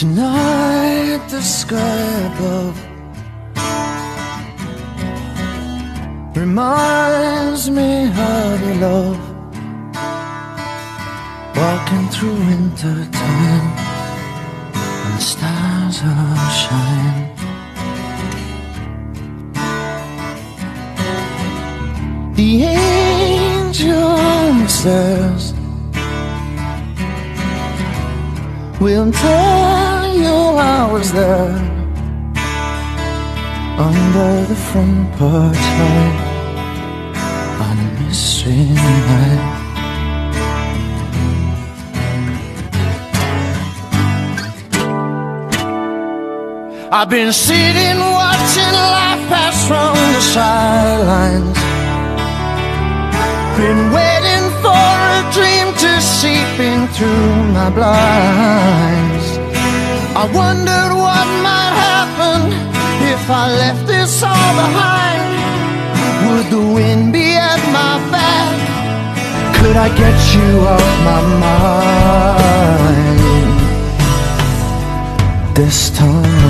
Tonight the sky above reminds me of your love. Walking through winter time and the stars are shining. The angel says we'll tell you I was there under the front porch light on a mystery night. I've been sitting watching life pass from the sidelines, been waiting for a dream to seep in through my blinds. I wondered what might happen if I left this all behind. Would the wind be at my back? Could I get you off my mind this time?